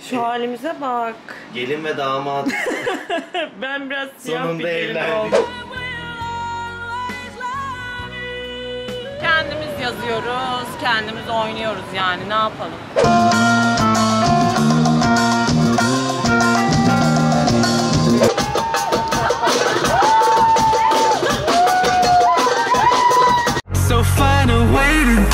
Şu halimize bak. Gelin ve damat. Ben biraz siyah bir sonunda gelin evlendik. oldum. Kendimiz yazıyoruz, kendimiz oynuyoruz yani, ne yapalım? So find a way to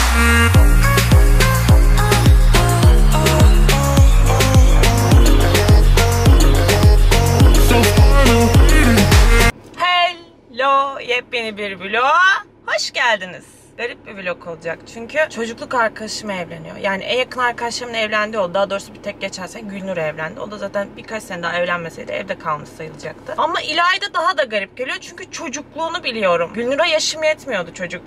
Hello, yepyeni bir vloga hoş geldiniz. Garip bir vlog olacak çünkü çocukluk arkadaşım evleniyor. Yani en yakın arkadaşımın evlendiği oldu. Daha doğrusu bir tek geçen sene Gülnur evlendi. O da zaten birkaç sene daha evlenmeseydi evde kalmış sayılacaktı. Ama İlayda daha da garip geliyor çünkü çocukluğunu biliyorum. Gülnur'a yaşım yetmiyordu çocuk.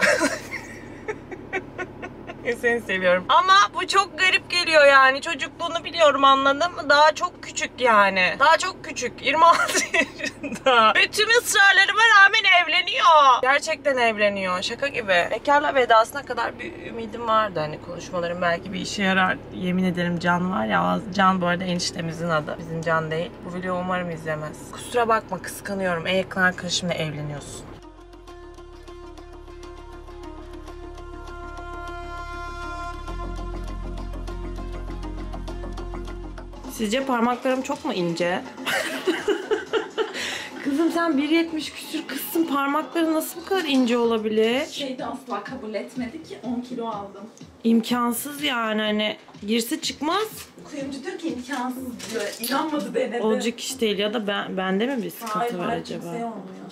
Seni seviyorum. Ama bu çok garip geliyor yani. Çocukluğunu biliyorum, anladın mı? Daha çok küçük yani. Daha çok küçük. 26 yaşında. Ve tüm ısrarlarıma rağmen evleniyor. Gerçekten evleniyor. Şaka gibi. Bekarla vedasına kadar bir ümidim vardı. Hani konuşmalarım belki bir işe yarar. Yemin ederim Can var ya. Can bu arada eniştemizin adı. Bizim Can değil. Bu videoyu umarım izlemez. Kusura bakma, kıskanıyorum. En yakın arkadaşımla evleniyorsun. Sizce parmaklarım çok mu ince? Kızım sen 1.70 küsür kızsın. Parmakları nasıl bu kadar ince olabilir? Şeyde asla kabul etmedi ki 10 kilo aldım. İmkansız yani, hani girse çıkmaz. Kuyumcu diyor ki imkansız diyor. İnanmadı, denedi. Olacak iş değil ya da bende mi bir sıkıntı var acaba? Kimseye olmuyor.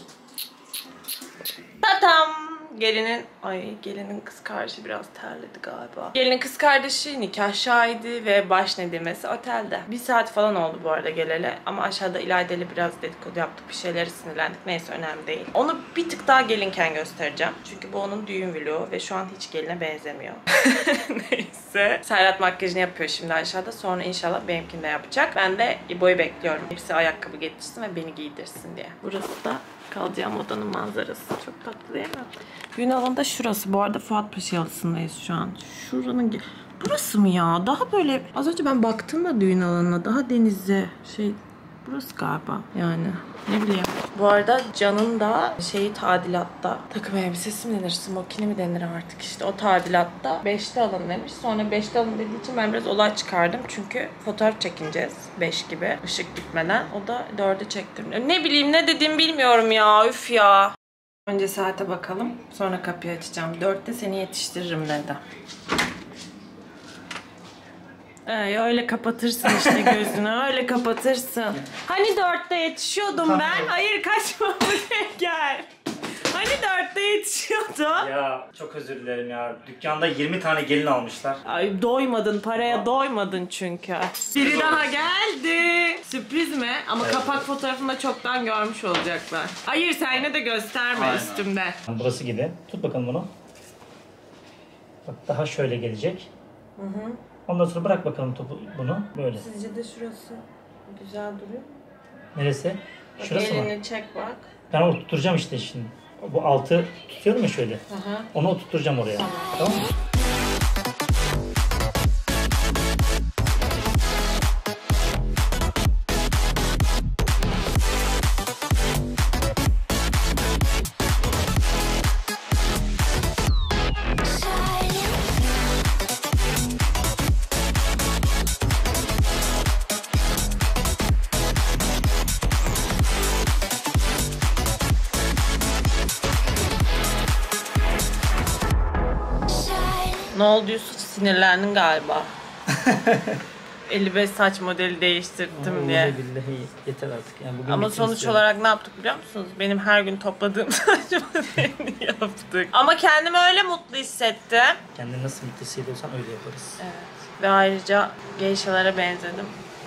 Tatam! Gelinin kız kardeşi biraz terledi galiba. Gelinin kız kardeşi nikah şahidi ve baş nedimesi otelde. 1 saat falan oldu bu arada geleli. Ama aşağıda İlayda ile biraz dedikodu yaptık. Bir şeyleri sinirlendik. Neyse, önemli değil. Onu bir tık daha gelinken göstereceğim. Çünkü bu onun düğün vlogu ve şu an hiç geline benzemiyor. Neyse. Serhat makyajını yapıyor şimdi aşağıda. Sonra inşallah benimkini de yapacak. Ben de İbo'yu bekliyorum. Hepsi ayakkabı getirsin ve beni giydirsin diye. Burası da kalacağım odanın manzarası. Çok tatlı değil mi? Düğün alanı da şurası. Bu arada Fuat Paşa Yalısı'ndayız şu an. Şuranın... Burası mı ya? Daha böyle... Az önce ben baktım da düğün alanına. Daha denizde burası galiba. Yani ne bileyim. Bu arada Can'ın da tadilatta. Takım elbisesi mi denir? Smokini mi denir artık işte. O tadilatta 5'te alın demiş. Sonra 5'te alın dediği için ben biraz olay çıkardım. Çünkü fotoğraf çekineceğiz 5 gibi. Işık gitmeden. O da 4'e çektim. Ne bileyim, ne dediğimi bilmiyorum ya. Üf ya. Önce saate bakalım. Sonra kapıyı açacağım. 4'te seni yetiştiririm dedi. Öyle kapatırsın işte gözünü. Öyle kapatırsın. Hani 4'te yetişiyordum ben. Hayır, kaçma buraya gel. Hani 4'te yetişiyordun. Ya çok özür dilerim ya. Dükkanda 20 tane gelin almışlar. Ay doymadın. Paraya doymadın çünkü. Biri daha geldi. Sürpriz mi? Ama evet, kapak fotoğrafında çoktan görmüş olacaklar. Hayır, sen yine de gösterme. Aynen. Üstümde. Burası gibi. Tut bakalım bunu. Bak, daha şöyle gelecek. Hı hı. Ondan sonra bırak bakalım topu, bunu böyle. Sizce de şurası güzel duruyor. Neresi? Bak, şurası mı? elini çek bak. Ben oturtacağım işte şimdi. Bu altı tutuyorum ya şöyle. Hı. Onu oturtacağım oraya. Tamam mı? Ne oldu Yusuf? Sinirlendin galiba. 55 saç modeli değiştirdim diye. Billahi yeter artık. Yani bugün ama sonuç istiyorum. olarak ne yaptık biliyor musunuz? Benim her gün topladığım saç modelini yaptık. Ama kendimi öyle mutlu hissettim. Kendini nasıl mutlu hissediyorsan öyle yaparız. Evet. Ve ayrıca geyşalara benzedim.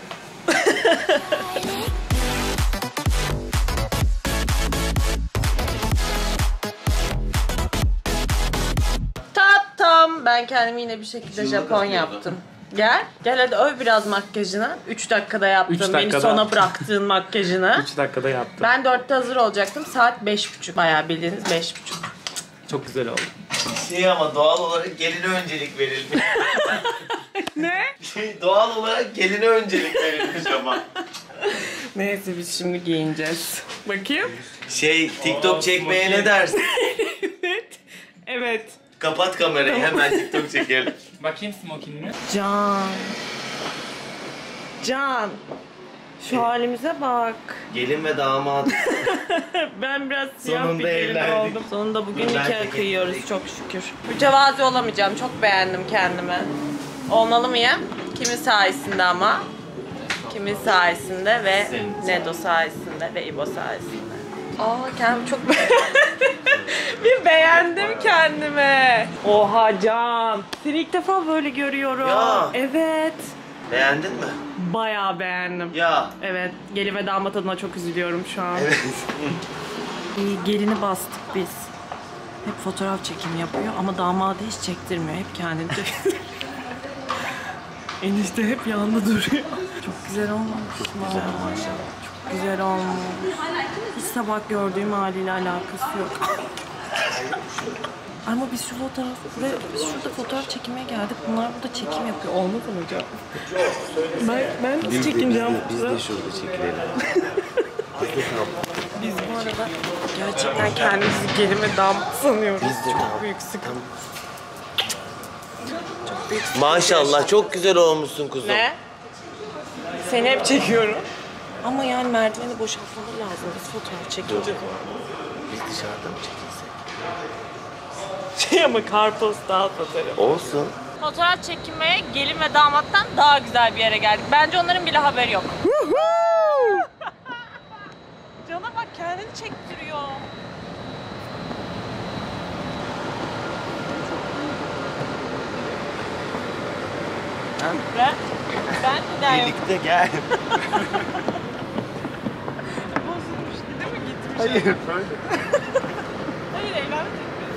Tatam! Ben kendimi yine bir şekilde Japon yaptım. Gel. Gel hadi öv biraz makyajını. 3 dakikada yaptın. 3 dakikada. Beni sona bıraktığın makyajını. 3 dakikada yaptım. Ben 4'te hazır olacaktım. Saat 5.30. Bayağı bildiğiniz 5.30. Çok güzel oldu. Ama doğal olarak geline öncelik verildi. Ne? Doğal olarak geline öncelik verilmiş ama. Neyse biz şimdi giyineceğiz. Bakayım. TikTok çekmeye ne dersin? Evet. Evet. Kapat kamerayı hemen TikTok çekelim. Bakayım smokinini. Can. Şu halimize bak. Gelin ve damat. Ben biraz siyah Sonunda bir gelin evlendik. oldum. Sonunda bugün Ben de nikah kıyıyoruz çok şükür. Mütevazi olamayacağım. Çok beğendim kendimi. Olmalı mıyım? Kimin sayesinde ama? Kimin sayesinde ve Nedo sayesinde ve İbo sayesinde. Kendimi çok bir beğendim kendimi. Oha Can. Seni ilk defa böyle görüyorum. Ya. Evet. Beğendin mi? Bayağı beğendim. Ya. Evet. Gelin ve damat adına çok üzülüyorum şu an. Evet. Gelini bastık biz. Hep fotoğraf çekimi yapıyor ama damadı hiç çektirmiyor. Hep kendini çektiriyor. Enişte hep yanında duruyor. Çok güzel olmuş. Çok güzel maşallah. Çok güzel olmuş. Hiç sabah gördüğüm haliyle alakası yok. Ama biz şu biz şurada fotoğraf çekmeye geldik. Bunlar burada çekim yapıyor. Olmaz mı hocam? Ben nasıl çekineceğim? Biz de şurada çekilelim. Biz bu arada gerçekten kendimizi gelin ve damat sanıyoruz. Biz de çok büyük sıkıntı. Çok büyük sıkıntı. Maşallah çok güzel olmuşsun kuzum. Ne? Seni hep çekiyorum. Ama yani merdiveni boşaltmaları lazım. Biz fotoğraf çekince. Biz dışarıda mı çekilsek? Ama karpostal fotoğrafı. Olsun. Fotoğraf çekinmeye gelin ve damattan daha güzel bir yere geldik. Bence onların bile haberi yok. Cana bak kendini çektiriyor. Ben giderim. Birlikte gel. Bozulmuştu değil mi? Gitmiş. Hayır böyle. Hayır evlenme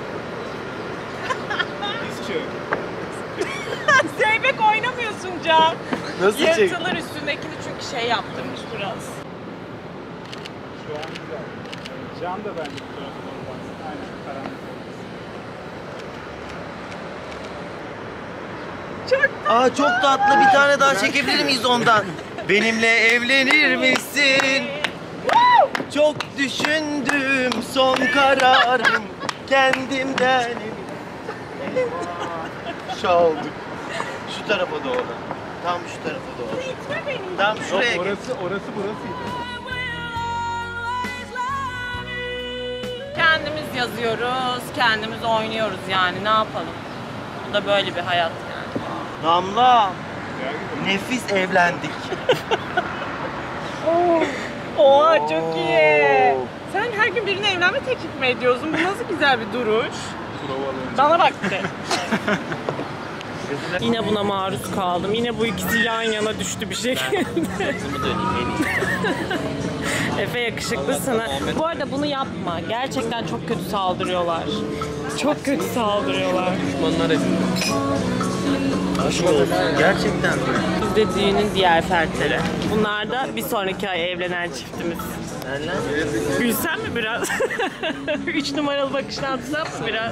teklifi. Zeybek oynamıyorsun Can. Nasıl çek? Yırtılır üstündekini çünkü yaptırmış biraz. Şu an güzel. Can da bence bu tarafa doğru baksın. Aynen karanlık olmasın. Çok tatlı bir tane daha çekebilir miyiz ondan? Benimle evlenir misin? Çok düşündüm son kararım kendimden. Şu olduk. Şu tarafa doğru. Tam şu tarafa doğru. İtme beni. Tam şuraya. Yok, orası burasıydı. Kendimiz yazıyoruz, kendimiz oynuyoruz yani ne yapalım. Bu da böyle bir hayat yani. Damla. Nefis evlendik. Oha çok iyi. Sen her gün birine evlenme teklif mi ediyorsun? Bu nasıl güzel bir duruş. Bana bak de. Yine buna maruz kaldım. Yine bu ikisi yan yana düştü bir şekilde. Sırtımı döneyim en iyi. Efe yakışıklı sana. Bu arada bunu yapma. Gerçekten çok kötü saldırıyorlar. Çok kötü saldırıyorlar. Düşmanlar hepimiz. Aşk olsun. Gerçekten mi? Biz de düğünün diğer fertleri. Bunlar da bir sonraki ay evlenen çiftimiz. Senler? Gülsen mi biraz? 3 numaralı bakışını atsam mı biraz?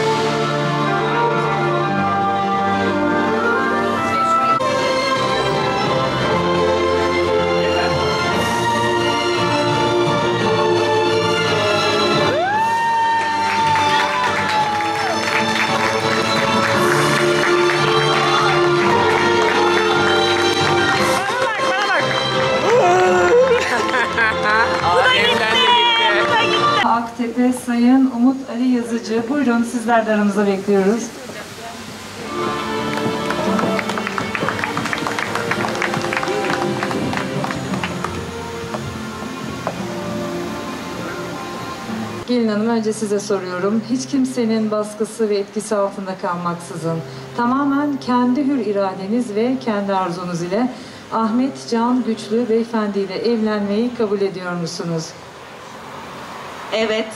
Aktepe Sayın Umut Ali Yazıcı. Buyurun sizler de aramızda bekliyoruz. Gelin Hanım önce size soruyorum. Hiç kimsenin baskısı ve etkisi altında kalmaksızın tamamen kendi hür iradeniz ve kendi arzunuz ile Ahmet Can Güçlü Beyefendi ile evlenmeyi kabul ediyor musunuz? Evet.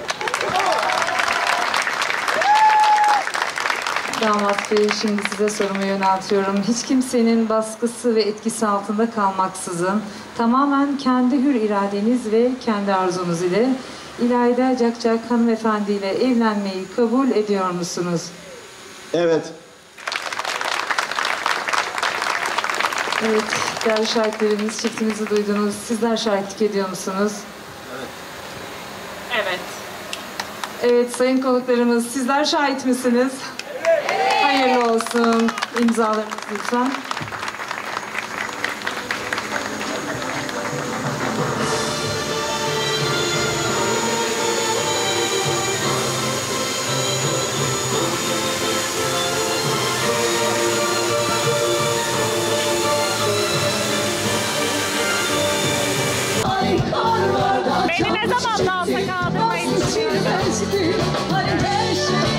Damat Bey, şimdi size sorumu yöneltiyorum. Hiç kimsenin baskısı ve etkisi altında kalmaksızın tamamen kendi hür iradeniz ve kendi arzunuz ile İlayda Cakcak hanımefendi ile evlenmeyi kabul ediyor musunuz? Evet. Evet, değerli şahitlerimiz, çiftimizi duydunuz. Sizler şahitlik ediyor musunuz? Evet. Evet, sayın konuklarımız, sizler şahit misiniz? Evet. Hayırlı olsun. İmzalarınız lütfen. Beni ne zaman da olsa kaldırmayı düşünüyorum. Hani her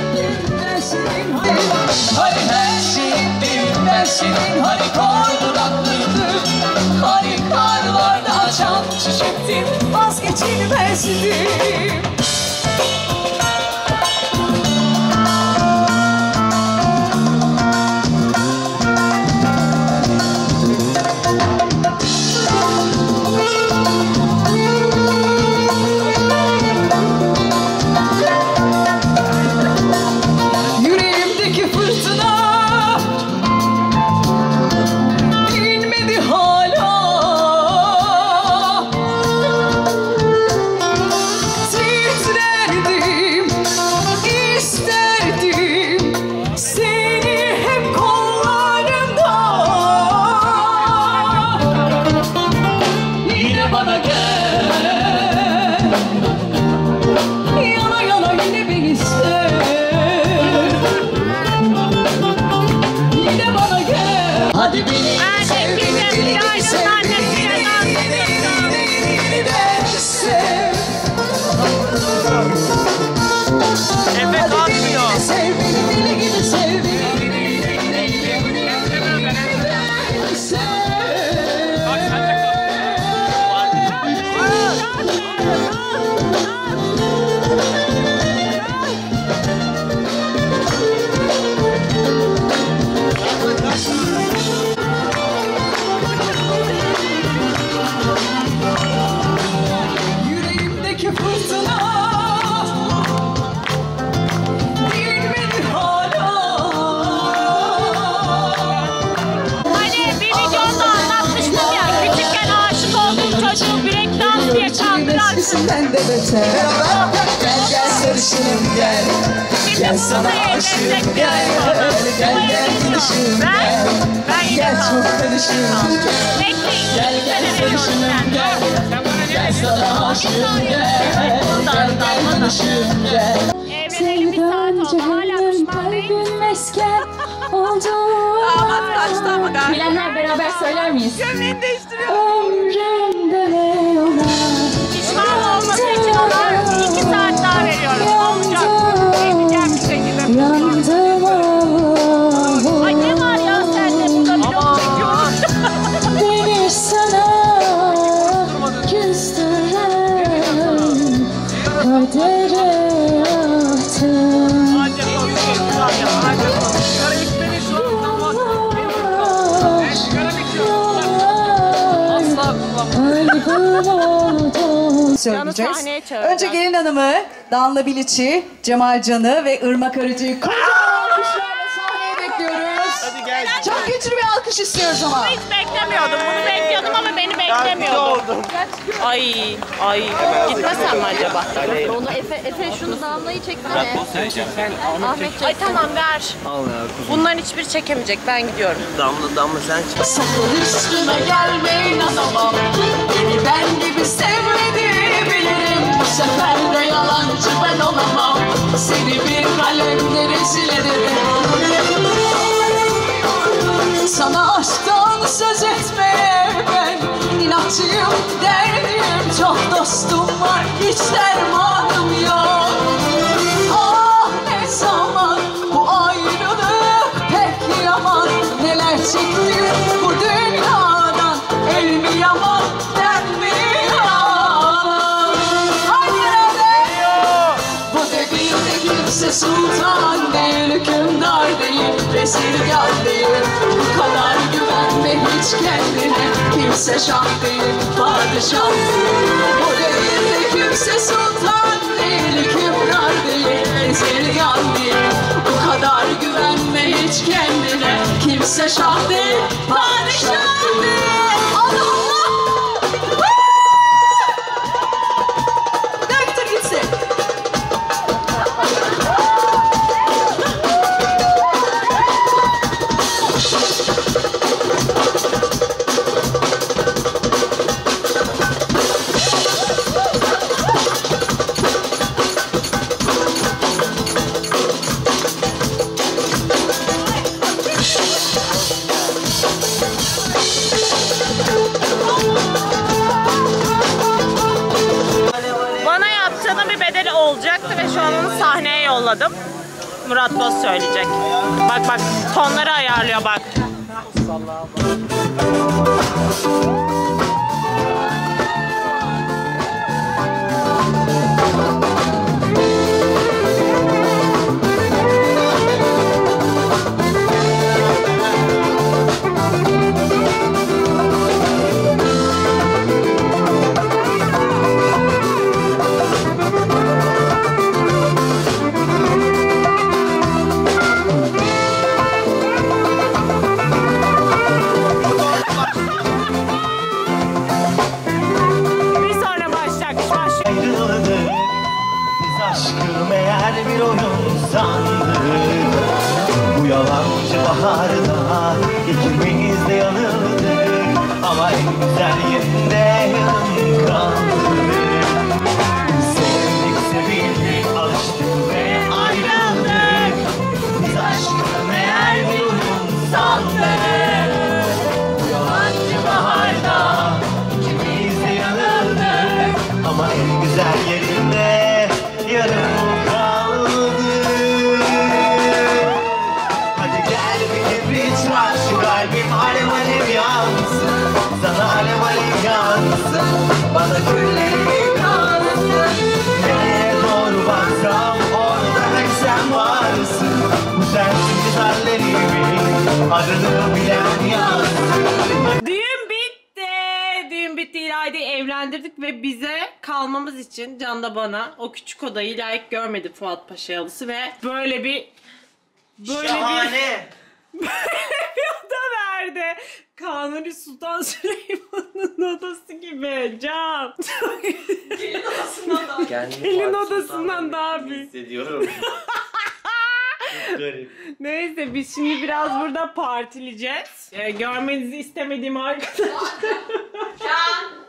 şeyim ben senin, hani kar dudaklıydın, hani karlarda açan çiçektin, vazgeçilmezdim. Hadi beni sev, beni deli gibi sev, beni de sev. Efe kalkmıyor. Sev beni deli gibi sev, yüreğimdeki fırtına dinmedi hala. Hani bir videoda anlatmıştım ya, küçükken aşık olduğum çocuğu börek dans diye kandıran. Eskisinden de beter. Gel gel sarışınım gel. Gel sana aşığım gel. Gel gel tanışım gel. Gel çok tanışım gel. Gel gel sarışınım gel. Gel sana aşığım gel. Gel gel tanışım gel. Evlenelim bir saat oldu, hala pişman değil misin? Damat kaçtı ama galiba. Bilenler beraber söyler miyiz? Gömleğini değiştiriyor. Pişman olması için ona 2 saat daha veriyorum. Olacak. Evleneceğim bir şekilde. Ay ne var ya sende, burada vlog çekiyoruz. Beni sana küstüren kadere attım. Söyleyeceğiz. sahneye çağıracağız. Önce gelin hanımı, Danla Biliç'i, Cemal Can'ı ve Irmak Arıcı'yı kocaman alkışlarla sahneye bekliyoruz. Hadi gel. Çok güçlü bir alkış istiyoruz ama. Hiç beklemiyordum. Bunu bekliyordum ama beni beklemiyordum. oldum. Ay gitmesem mi acaba? Onu Efe şunu Damla'yı çeksene. Ahmet Ay tamam ver. Al ya kuzum. Bunların hiçbiri çekemeyecek. Ben gidiyorum. Damla sen çık. Sakın üstüme gelme inanamam. Beni ben gibi sevmedi bilirim. Bu sefer de yalancı ben olamam. Seni bir kalemle rezil ederim. Sana aşktan söz etmeye ben inatçıyım, derdim çok, dostum var hiç dermanım yok. Ah ne zaman bu ayrılık pek yaman, neler çektim bu dünyadan, el mi yaman den mi yalan. Hayır bu devirde kimse sultan değil, hükümdar değil, rezilgar değil. Bu kadar güvenme hiç kendine, kimse şah değil, padişah değil. Bu devirde kimse sultan değil, hükümdar değil, rezilgar değil. Bu kadar güvenme hiç kendine, kimse şah değil, Padişahım. Allah Allah. Döktür gitsin. Bana yaptığının bir bedeli olacaktı ve şu an onu sahneye yolladım. Murat Boz söyleyecek. Bak bak, tonları ayarlıyor bak. Bir oyun sandık. Bu yalancı baharda ikimiz de yanıldık, ama en güzel yerinde yarım kaldık. Sevdik sevildik, alıştık ve ayrıldık. Biz aşkı meğer bir oyun sandık. Bu yalancı baharda ikimiz de yanıldık, ama en güzel yerinde yarım. Şu kalbim alev alev yansın, sana alev alev yansın, bana külleri kansın. Nereye doğru baksam orada hep sen varsın. Bu sensin güzellerimin adını bilen yansın. Düğün bitti. Düğün bitti. İlayda'yı evlendirdik ve bize kalmamız için Can da bana o küçük odayı layık görmedi Fuat Paşa yalısı ve böyle bir Şahane. bir oda verdi. Kanuni Sultan Süleyman'ın odası gibi. Can. Gelin odasından daha büyük. Gelin odasından daha büyük. Hissediyorum. Çok garip. Neyse biz şimdi biraz burada partileyeceğiz. Görmenizi istemediğim arkadaşlar. Can.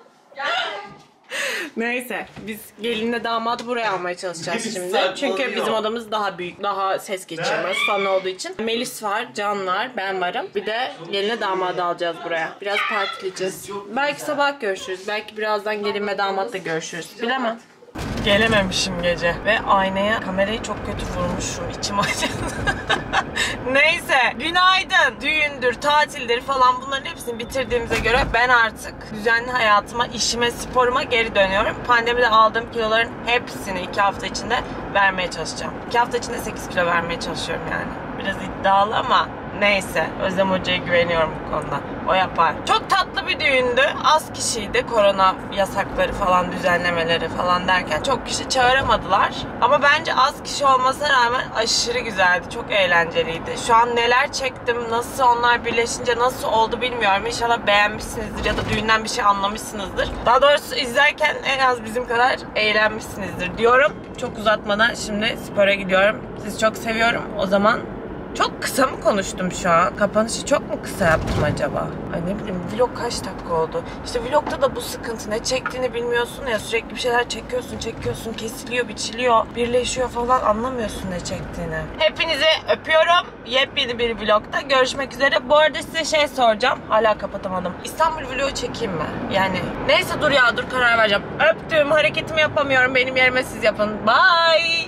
Neyse biz gelinle damadı buraya almaya çalışacağız şimdi. Çünkü bizim odamız daha büyük, daha ses geçirmez falan olduğu için. Melis var, Can var, ben varım. Bir de gelinle damadı alacağız buraya. Biraz partileyeceğiz. Belki sabah görüşürüz. Belki birazdan gelin ve damatla görüşürüz. Bilemem. Gelememişim gece ve aynaya kamerayı çok kötü vurmuşum, içim acıdı. Neyse, günaydın. Düğündür, tatildir falan bunların hepsini bitirdiğimize göre ben artık düzenli hayatıma, işime, sporuma geri dönüyorum. Pandemide aldığım kiloların hepsini 2 hafta içinde vermeye çalışacağım. 2 hafta içinde 8 kilo vermeye çalışıyorum yani. Biraz iddialı ama neyse, Özlem Hoca'ya güveniyorum bu konuda. O yapar. Çok tatlı bir düğündü. Az kişiydi. Korona yasakları falan, düzenlemeleri falan derken çok kişi çağıramadılar. Ama bence az kişi olmasına rağmen aşırı güzeldi. Çok eğlenceliydi. Şu an neler çektim, nasıl onlar birleşince nasıl oldu bilmiyorum. İnşallah beğenmişsinizdir ya da düğünden bir şey anlamışsınızdır. Daha doğrusu izlerken en az bizim kadar eğlenmişsinizdir diyorum. Çok uzatmadan şimdi spora gidiyorum. Sizi çok seviyorum. O zaman çok kısa mı konuştum şu an? Kapanışı çok mu kısa yaptım acaba? Ay ne bileyim, vlog kaç dakika oldu? İşte vlogda da bu sıkıntı, ne çektiğini bilmiyorsun ya, sürekli bir şeyler çekiyorsun, kesiliyor, biçiliyor, birleşiyor falan, anlamıyorsun ne çektiğini. Hepinizi öpüyorum. Yepyeni bir vlogda görüşmek üzere. Bu arada size şey soracağım. Hala kapatamadım. İstanbul vlogu çekeyim mi? Yani neyse dur karar vereceğim. Öptüm, hareketimi yapamıyorum. Benim yerime siz yapın. Bye.